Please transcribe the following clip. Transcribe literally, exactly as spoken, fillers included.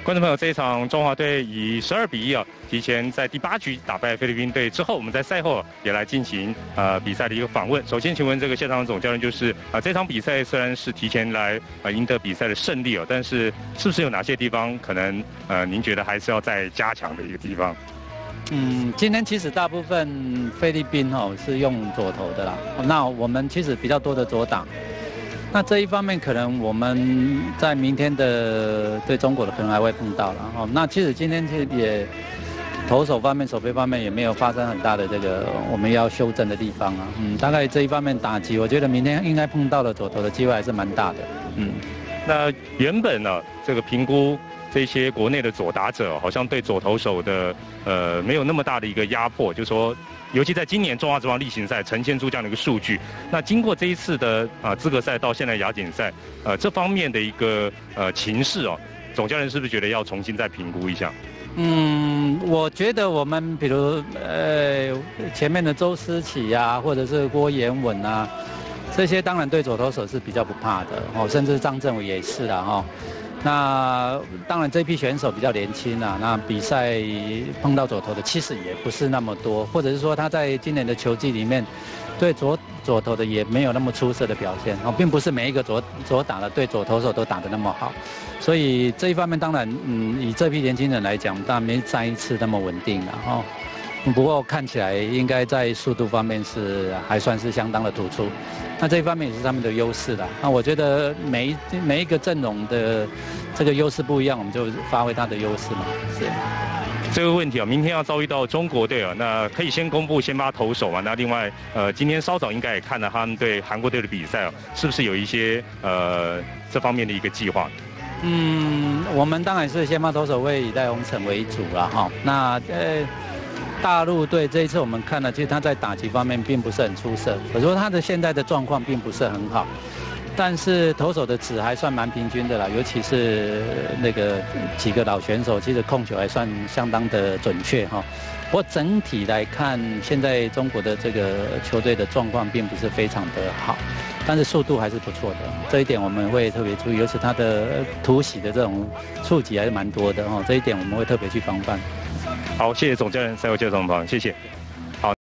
观众朋友，这一场中华队以十二比一啊，提前在第八局打败菲律宾队之后，我们在赛后也来进行呃比赛的一个访问。首先，请问这个现场总教练就是啊、呃，这场比赛虽然是提前来呃赢得比赛的胜利哦，但是是不是有哪些地方可能呃您觉得还是要再加强的一个地方？ 嗯，今天其实大部分菲律宾哦是用左投的啦，那我们其实比较多的左打。那这一方面可能我们在明天的对中国的可能还会碰到了哦。那其实今天其实也投手方面、守备方面也没有发生很大的这个我们要修正的地方啊。嗯，大概这一方面打击，我觉得明天应该碰到了左投的机会还是蛮大的。嗯， 那原本呢，这个评估这些国内的左打者好像对左投手的呃没有那么大的一个压迫，就是说。尤其在今年中华职棒例行赛呈现出这样的一个数据，那经过这一次的啊资格赛到现在亚锦赛，呃这方面的一个呃情势哦，总教练是不是觉得要重新再评估一下？ 嗯，我觉得我们比如呃前面的周思齐啊，或者是郭彦文啊，这些当然对左投手是比较不怕的哦，甚至张振伟也是啦哈。那当然这批选手比较年轻啊，那比赛碰到左投的其实也不是那么多，或者是说他在今年的球季里面对左左投的也没有那么出色的表现哦，并不是每一个左左打的对左投手都打得那么好，所以这一方面当然嗯以这批年轻人来讲，当然没上一次那么稳定了哦。不过看起来应该在速度方面是还算是相当的突出，那这一方面也是他们的优势啦。那我觉得每一每一个阵容的这个优势不一样，我们就发挥它的优势嘛。是。 这个问题啊，明天要遭遇到中国队啊，那可以先公布先发投手嘛？那另外呃，今天稍早应该也看了他们对韩国队的比赛啊，是不是有一些呃这方面的一个计划？ 嗯，我们当然是先发投手会以戴宏成为主啦哈。那呃。大陆队这一次我们看了，其实他在打击方面并不是很出色，可是说他的现在的状况并不是很好，但是投手的值还算蛮平均的啦，尤其是那个几个老选手，其实控球还算相当的准确哈。不过整体来看，现在中国的这个球队的状况并不是非常的好，但是速度还是不错的，这一点我们会特别注意，尤其他的突袭的这种触及还是蛮多的哈，这一点我们会特别去防范。 好，谢谢总教练赛后介绍访，谢谢。